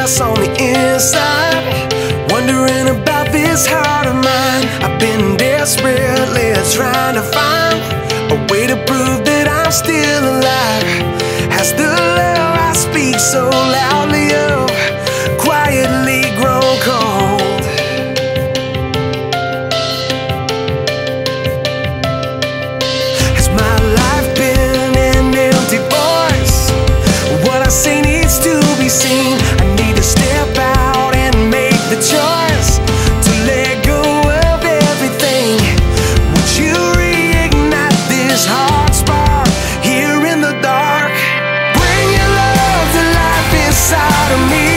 mess on the inside, wondering about this heart of mine. I've been desperately trying to find a way to prove that I'm still alive. Has the love I speak so loudly of quietly grown cold? Has my life been an empty voice? What I say needs to be seen. I need to step out and make the choice to let go of everything. Would you reignite this heart spark here in the dark? Bring your love to life inside of me.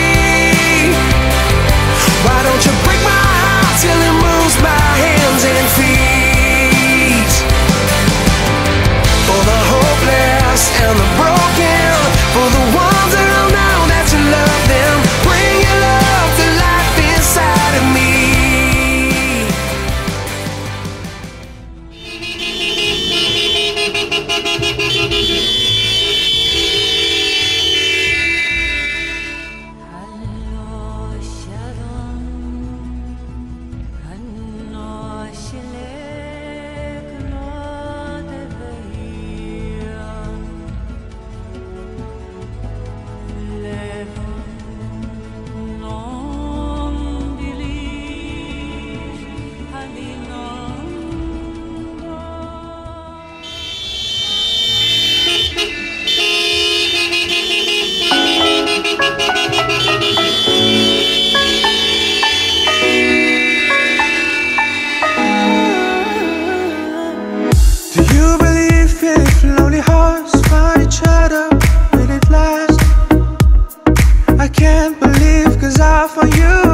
Why don't you break my heart till it moves my hands and feet? For the hopeless and the broken, for the ones that don't know that you love them, bring your love to life inside of me. Do you believe if lonely hearts find each other, will it last? I can't believe 'cause I found you.